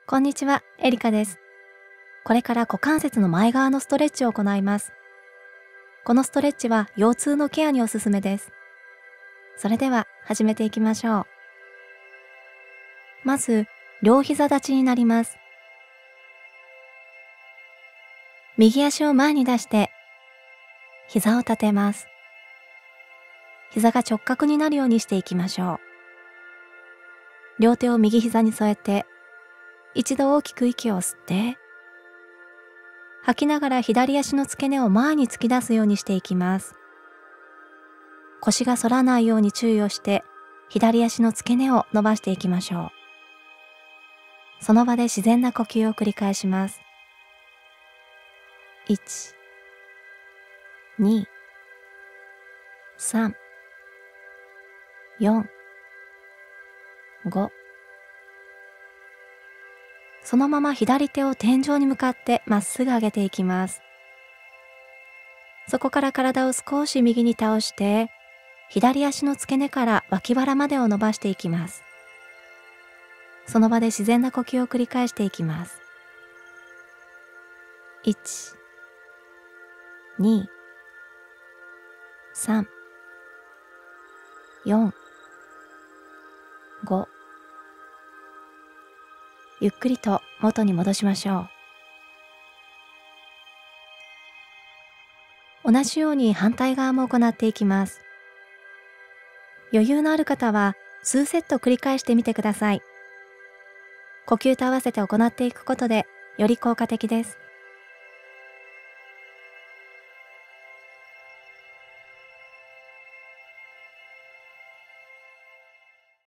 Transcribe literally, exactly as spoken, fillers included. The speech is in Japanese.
こんにちは、エリカです。これから股関節の前側のストレッチを行います。このストレッチは腰痛のケアにおすすめです。それでは始めていきましょう。まず、両膝立ちになります。右足を前に出して、膝を立てます。膝が直角になるようにしていきましょう。両手を右膝に添えて、一度大きく息を吸って、吐きながら左足の付け根を前に突き出すようにしていきます。腰が反らないように注意をして、左足の付け根を伸ばしていきましょう。その場で自然な呼吸を繰り返します。いち、に、さん、よん、ご。そのまま左手を天井に向かってまっすぐ上げていきます。そこから体を少し右に倒して、左足の付け根から脇腹までを伸ばしていきます。その場で自然な呼吸を繰り返していきます。いち、に、さん、よん、ご。ゆっくりと元に戻しましょう。同じように反対側も行っていきます。余裕のある方は数セット繰り返してみてください。呼吸と合わせて行っていくことでより効果的です。